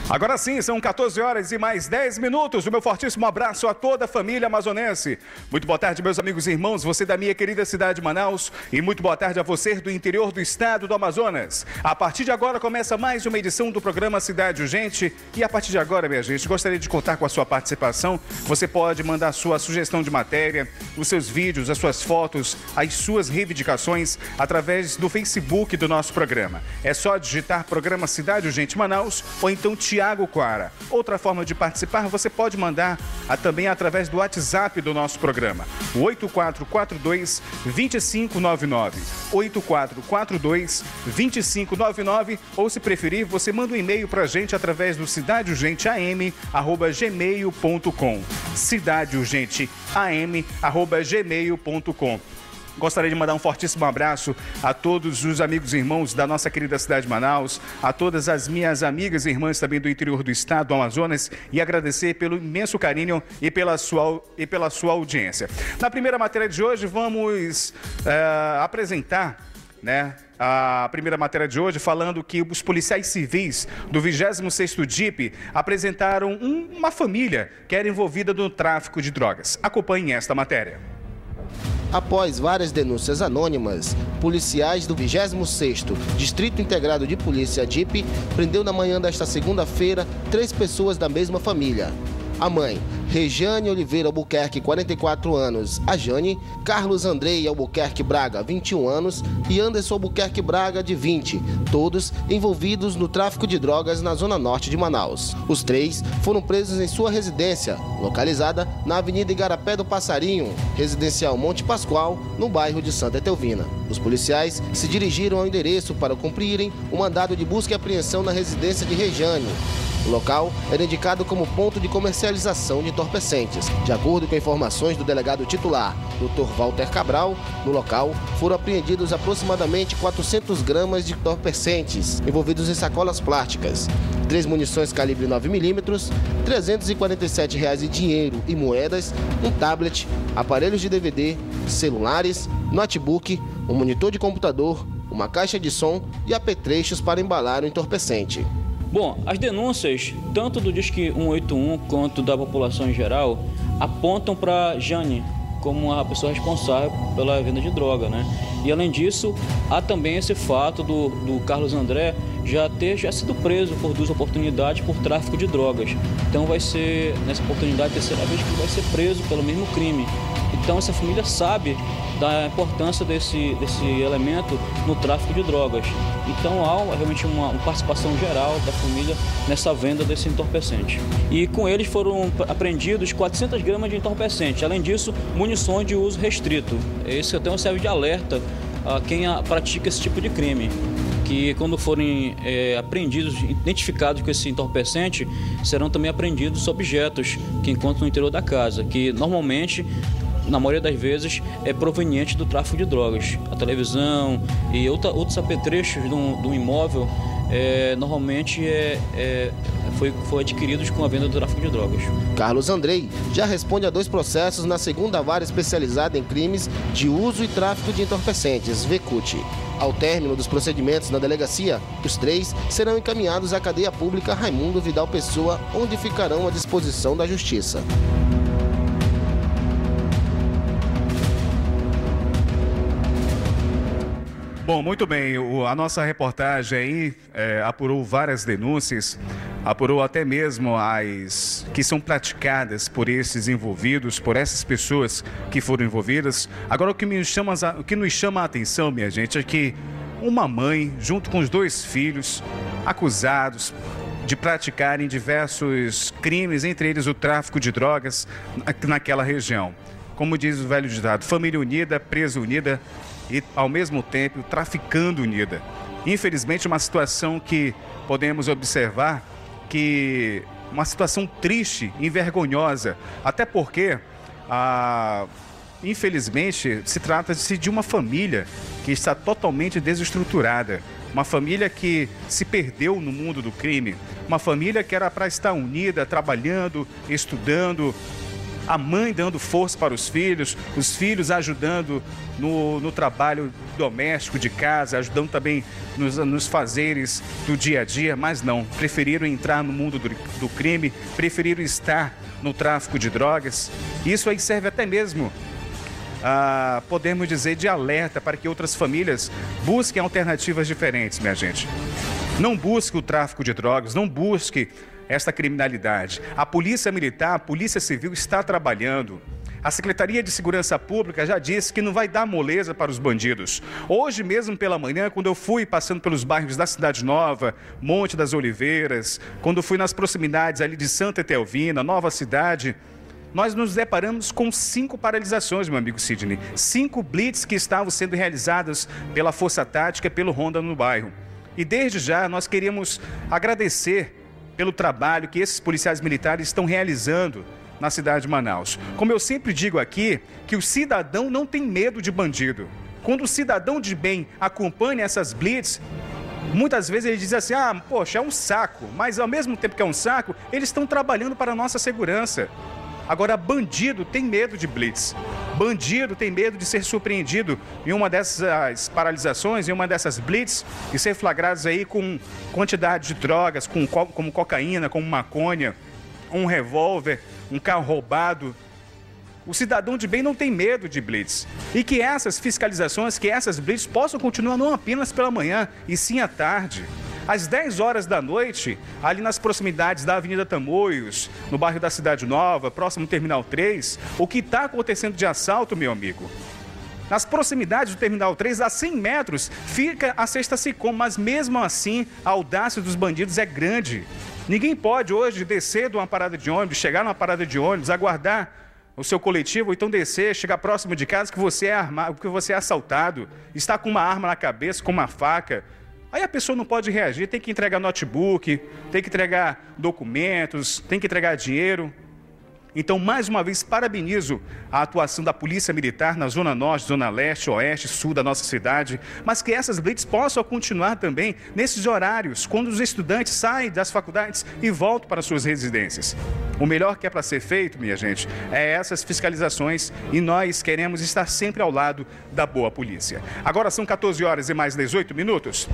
Agora sim, são 14 horas e mais 10 minutos. O meu fortíssimo abraço a toda a família amazonense. Muito boa tarde, meus amigos e irmãos, você da minha querida cidade de Manaus, e muito boa tarde a você do interior do estado do Amazonas. A partir de agora começa mais uma edição do programa Cidade Urgente, e a partir de agora, minha gente, gostaria de contar com a sua participação. Você pode mandar sua sugestão de matéria, os seus vídeos, as suas fotos, as suas reivindicações através do Facebook do nosso programa. É só digitar Programa Cidade Urgente Manaus ou então Tiago Quara. Outra forma de participar, você pode mandar também através do WhatsApp do nosso programa, o 8442-2599, 8442-2599, ou se preferir, você manda um e-mail para a gente através do cidadeurgenteam@gmail.com, cidadeurgenteam@gmail.com. Gostaria de mandar um fortíssimo abraço a todos os amigos e irmãos da nossa querida cidade de Manaus, a todas as minhas amigas e irmãs também do interior do estado do Amazonas, e agradecer pelo imenso carinho e pela sua audiência. Na primeira matéria de hoje, vamos apresentar, a primeira matéria de hoje, falando que os policiais civis do 26º DIP apresentaram uma família que era envolvida no tráfico de drogas. Acompanhem esta matéria. Após várias denúncias anônimas, policiais do 26º Distrito Integrado de Polícia DIP prendeu na manhã desta segunda-feira 3 pessoas da mesma família. A mãe, Regiane Oliveira Albuquerque, 44 anos, a Jane, Carlos Andrei Albuquerque Braga, 21 anos, e Anderson Albuquerque Braga, de 20, todos envolvidos no tráfico de drogas na zona norte de Manaus. Os 3 foram presos em sua residência, localizada na Avenida Igarapé do Passarinho, residencial Monte Pascoal, no bairro de Santa Etelvina. Os policiais se dirigiram ao endereço para cumprirem o mandado de busca e apreensão na residência de Regiane. O local era indicado como ponto de comercialização de entorpecentes. De acordo com informações do delegado titular, Dr. Walter Cabral, no local foram apreendidos aproximadamente 400 gramas de entorpecentes envolvidos em sacolas plásticas, 3 munições calibre 9mm, R$ 347 em dinheiro e moedas, um tablet, aparelhos de DVD, celulares, notebook, um monitor de computador, uma caixa de som e apetrechos para embalar o entorpecente. Bom, as denúncias, tanto do Disque 181 quanto da população em geral, apontam para Jane como a pessoa responsável pela venda de droga, E além disso, há também esse fato do Carlos André já sido preso por 2 oportunidades por tráfico de drogas. Então vai ser, nessa oportunidade, a terceira vez que ele vai ser preso pelo mesmo crime. Então essa família sabe da importância desse elemento no tráfico de drogas. Então há realmente uma participação geral da família nessa venda desse entorpecente. E com eles foram apreendidos 400 gramas de entorpecente. Além disso, munições de uso restrito. Esse até serve de alerta a quem pratica esse tipo de crime, que quando forem apreendidos, identificados com esse entorpecente, serão também apreendidos objetos que encontram no interior da casa, que normalmente, na maioria das vezes, é proveniente do tráfico de drogas. A televisão e outros apetrechos do imóvel normalmente foi adquiridos com a venda do tráfico de drogas. Carlos Andrei já responde a 2 processos na 2ª Vara Especializada em Crimes de Uso e Tráfico de Entorpecentes, VECUT. Ao término dos procedimentos na delegacia, os 3 serão encaminhados à cadeia pública Raimundo Vidal Pessoa, onde ficarão à disposição da Justiça. Bom, muito bem, a nossa reportagem aí apurou várias denúncias, apurou até mesmo as que são praticadas por esses envolvidos, por essas pessoas que foram envolvidas. Agora, o que nos chama a atenção, minha gente, é que uma mãe, junto com os 2 filhos, acusados de praticarem diversos crimes, entre eles o tráfico de drogas naquela região. Como diz o velho ditado, família unida, presa unida, e, ao mesmo tempo, traficando unida. Infelizmente, uma situação que podemos observar que uma situação triste e vergonhosa, até porque, infelizmente, se trata-se de uma família que está totalmente desestruturada, uma família que se perdeu no mundo do crime, uma família que era para estar unida, trabalhando, estudando, a mãe dando força para os filhos ajudando no trabalho doméstico de casa, ajudando também nos fazeres do dia a dia, mas não, preferiram entrar no mundo do crime, preferiram estar no tráfico de drogas. Isso aí serve até mesmo, podemos dizer, de alerta para que outras famílias busquem alternativas diferentes, minha gente. Não busque o tráfico de drogas, não busque esta criminalidade. A Polícia Militar, a Polícia Civil está trabalhando. A Secretaria de Segurança Pública já disse que não vai dar moleza para os bandidos. Hoje mesmo pela manhã, quando eu fui passando pelos bairros da Cidade Nova, Monte das Oliveiras, quando fui nas proximidades ali de Santa Etelvina, Nova Cidade, nós nos deparamos com 5 paralisações, meu amigo Sidney. 5 blitz que estavam sendo realizadas pela Força Tática e pelo Ronda no bairro. E desde já nós queríamos agradecer pelo trabalho que esses policiais militares estão realizando na cidade de Manaus. Como eu sempre digo aqui, que o cidadão não tem medo de bandido. Quando o cidadão de bem acompanha essas blitz, muitas vezes ele diz assim, poxa, é um saco. Mas ao mesmo tempo que é um saco, eles estão trabalhando para a nossa segurança. Agora, bandido tem medo de blitz. Bandido tem medo de ser surpreendido em uma dessas paralisações, em uma dessas blitz, e ser flagrados aí com quantidade de drogas, como cocaína, como maconha, um revólver, um carro roubado. O cidadão de bem não tem medo de blitz. E que essas fiscalizações, que essas blitz possam continuar não apenas pela manhã, e sim à tarde. Às 10 horas da noite, ali nas proximidades da Avenida Tamoios, no bairro da Cidade Nova, próximo ao Terminal 3, o que está acontecendo de assalto, meu amigo? Nas proximidades do Terminal 3, a 100 metros, fica a Sexta Sicom, mas mesmo assim, a audácia dos bandidos é grande. Ninguém pode hoje descer de uma parada de ônibus, chegar numa parada de ônibus, aguardar o seu coletivo, ou então descer, chegar próximo de casa que você é armado, que você é assaltado, está com uma arma na cabeça, com uma faca. Aí a pessoa não pode reagir, tem que entregar notebook, tem que entregar documentos, tem que entregar dinheiro. Então, mais uma vez, parabenizo a atuação da Polícia Militar na Zona Norte, Zona Leste, Oeste, Sul da nossa cidade, mas que essas blitz possam continuar também nesses horários, quando os estudantes saem das faculdades e voltam para suas residências. O melhor que é para ser feito, minha gente, é essas fiscalizações, e nós queremos estar sempre ao lado da boa polícia. Agora são 14 horas e mais 18 minutos.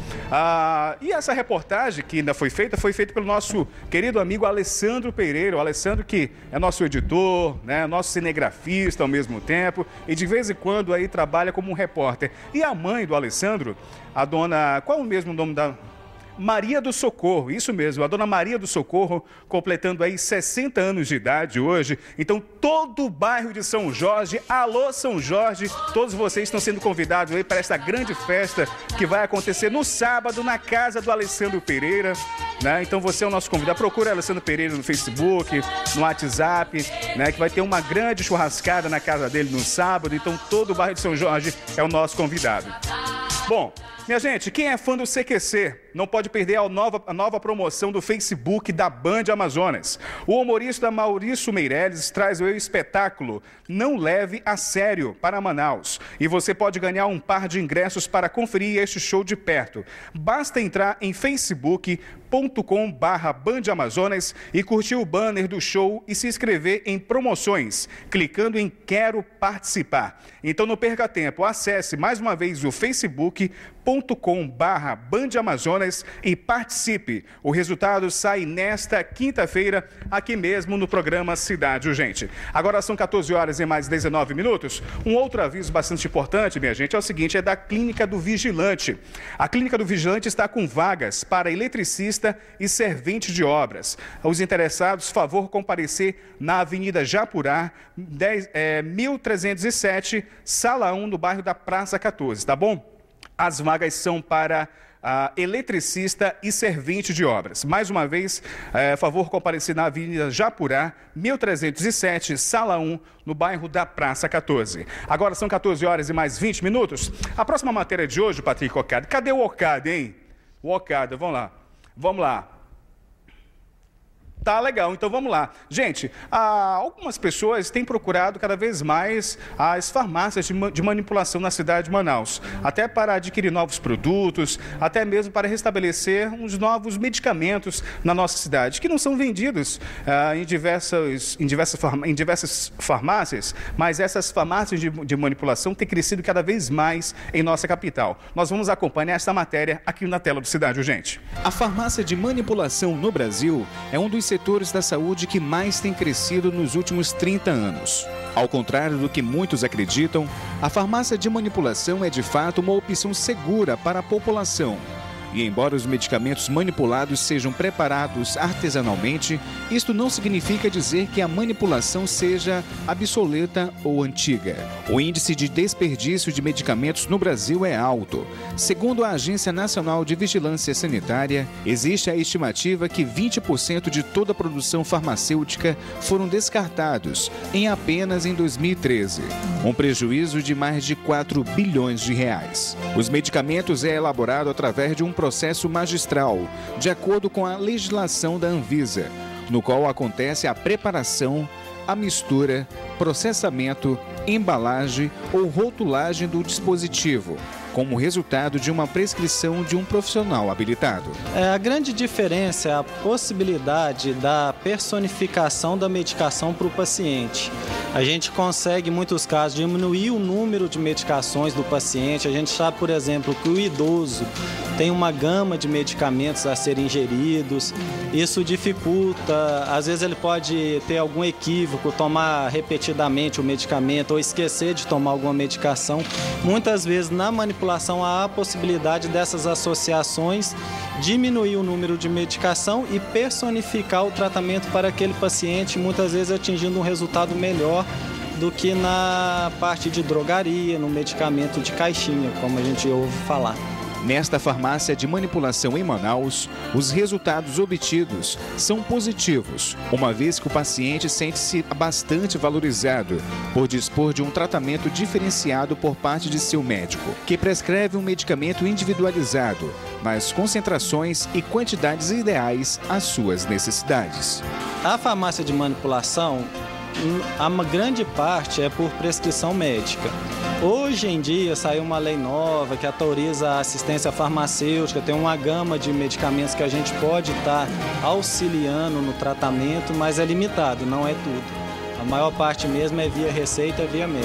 E essa reportagem que ainda foi feita pelo nosso querido amigo Alessandro Pereira. O Alessandro, que é nosso editor, né, nosso cinegrafista ao mesmo tempo, e de vez em quando aí trabalha como um repórter. E a mãe do Alessandro, a dona... Qual é o mesmo nome da... Maria do Socorro, isso mesmo, a dona Maria do Socorro, completando aí 60 anos de idade hoje. Então, todo o bairro de São Jorge, alô São Jorge, todos vocês estão sendo convidados aí para esta grande festa que vai acontecer no sábado na casa do Alessandro Pereira, né? Então, você é o nosso convidado. Procura Alessandro Pereira no Facebook, no WhatsApp, né? Que vai ter uma grande churrascada na casa dele no sábado. Então, todo o bairro de São Jorge é o nosso convidado. Bom, minha gente, quem é fã do CQC não pode perder a nova promoção do Facebook da Band Amazonas. O humorista Maurício Meirelles traz o espetáculo Não Leve a Sério para Manaus. E você pode ganhar um par de ingressos para conferir este show de perto. Basta entrar em facebook.com/Band Amazonas e curtir o banner do show e se inscrever em promoções, clicando em Quero Participar. Então não perca tempo, acesse mais uma vez o facebook.com/Band Amazonas e participe. O resultado sai nesta quinta-feira, aqui mesmo no programa Cidade Urgente. Agora são 14 horas e mais 19 minutos. Um outro aviso bastante importante, minha gente, é o seguinte, é da Clínica do Vigilante. A Clínica do Vigilante está com vagas para eletricista e servente de obras. Os interessados, favor comparecer na Avenida Japurá, 1307, Sala 1, no bairro da Praça 14, tá bom? As vagas são para eletricista e servente de obras. Mais uma vez, favor comparecer na Avenida Japurá, 1307, Sala 1, no bairro da Praça 14. Agora são 14 horas e mais 20 minutos. A próxima matéria de hoje, Patrick Okada. Cadê o Okada, hein? O Okada, vamos lá. Vamos lá. Tá legal, então vamos lá. Gente, algumas pessoas têm procurado cada vez mais as farmácias de manipulação na cidade de Manaus, até para adquirir novos produtos, até mesmo para restabelecer uns novos medicamentos na nossa cidade, que não são vendidos em diversas farmácias, mas essas farmácias de manipulação têm crescido cada vez mais em nossa capital. Nós vamos acompanhar esta matéria aqui na tela do Cidade Urgente. A farmácia de manipulação no Brasil é um dos setores da saúde que mais tem crescido nos últimos 30 anos. Ao contrário do que muitos acreditam, a farmácia de manipulação é de fato uma opção segura para a população. E embora os medicamentos manipulados sejam preparados artesanalmente, isto não significa dizer que a manipulação seja obsoleta ou antiga. O índice de desperdício de medicamentos no Brasil é alto. Segundo a Agência Nacional de Vigilância Sanitária, existe a estimativa que 20% de toda a produção farmacêutica foram descartados apenas em 2013, um prejuízo de mais de 4 bilhões de reais. Os medicamentos é elaborado através de um processo magistral, de acordo com a legislação da Anvisa, no qual acontece a preparação, a mistura, processamento, embalagem ou rotulagem do dispositivo, como resultado de uma prescrição de um profissional habilitado. A grande diferença é a possibilidade da personificação da medicação para o paciente. A gente consegue, em muitos casos, diminuir o número de medicações do paciente. A gente sabe, por exemplo, que o idoso tem uma gama de medicamentos a serem ingeridos. Isso dificulta, às vezes ele pode ter algum equívoco, tomar repetidamente o medicamento ou esquecer de tomar alguma medicação. Muitas vezes, na manipulação, há a possibilidade dessas associações diminuir o número de medicação e personificar o tratamento para aquele paciente, muitas vezes atingindo um resultado melhor do que na parte de drogaria, no medicamento de caixinha, como a gente ouve falar. Nesta farmácia de manipulação em Manaus, os resultados obtidos são positivos, uma vez que o paciente sente-se bastante valorizado por dispor de um tratamento diferenciado por parte de seu médico, que prescreve um medicamento individualizado, nas concentrações e quantidades ideais às suas necessidades. A farmácia de manipulação, a grande parte é por prescrição médica. Hoje em dia saiu uma lei nova que autoriza a assistência farmacêutica, tem uma gama de medicamentos que a gente pode estar auxiliando no tratamento, mas é limitado, não é tudo. A maior parte mesmo é via receita, via médico.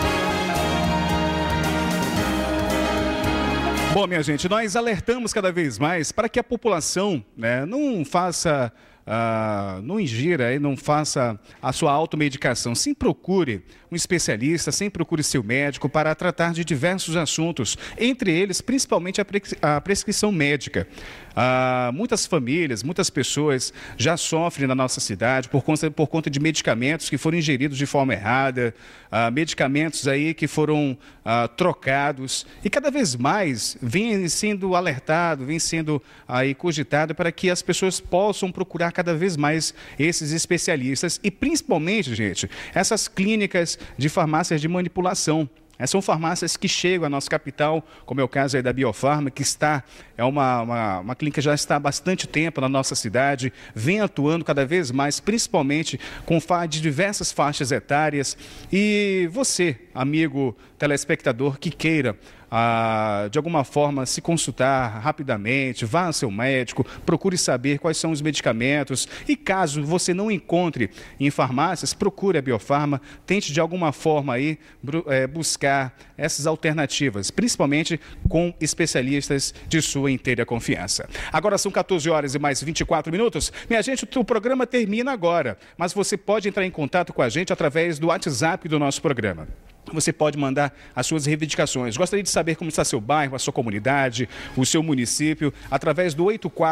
Bom, minha gente, nós alertamos cada vez mais para que a população, não faça... não ingira e não faça a sua automedicação. Sim, procure um especialista, sim, procure seu médico para tratar de diversos assuntos, entre eles, principalmente a prescrição médica. Muitas famílias, muitas pessoas já sofrem na nossa cidade por conta de medicamentos que foram ingeridos de forma errada, medicamentos aí que foram trocados, e cada vez mais vem sendo alertado, vem sendo aí cogitado para que as pessoas possam procurar cada vez mais esses especialistas e principalmente, gente, essas clínicas de farmácias de manipulação. São farmácias que chegam à nossa capital, como é o caso aí da Biofarma, que é uma clínica que já está há bastante tempo na nossa cidade, vem atuando cada vez mais, principalmente com de diversas faixas etárias. E você, amigo telespectador, que queira de alguma forma se consultar rapidamente, vá ao seu médico, procure saber quais são os medicamentos e caso você não encontre em farmácias, procure a Biofarma, tente de alguma forma aí buscar essas alternativas, principalmente com especialistas de sua inteira confiança. Agora são 14 horas e mais 24 minutos. Minha gente, o programa termina agora, mas você pode entrar em contato com a gente através do WhatsApp do nosso programa. Você pode mandar as suas reivindicações. Gostaria de saber como está seu bairro, a sua comunidade, o seu município, através do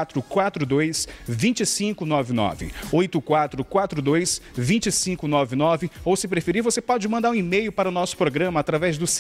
8442-2599. 8442-2599. Ou, se preferir, você pode mandar um e-mail para o nosso programa através do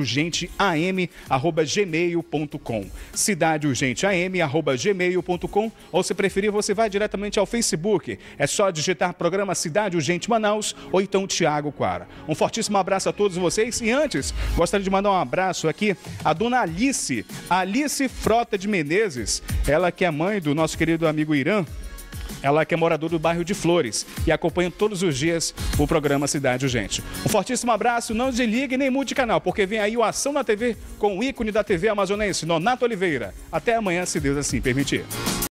cidadeurgenteam@gmail.com. cidadeurgenteam@gmail.com. Ou, se preferir, você vai diretamente ao Facebook. É só digitar programa Cidade Urgente Manaus ou então Tiago Quara. Um fortíssimo abraço a todos vocês. E antes, gostaria de mandar um abraço aqui à dona Alice Frota de Menezes, ela que é mãe do nosso querido amigo Irã. Ela que é moradora do bairro de Flores e acompanha todos os dias o programa Cidade Urgente. Um fortíssimo abraço, não desligue nem mude de canal, porque vem aí o Ação na TV com o ícone da TV amazonense, Nonato Oliveira. Até amanhã, se Deus assim permitir.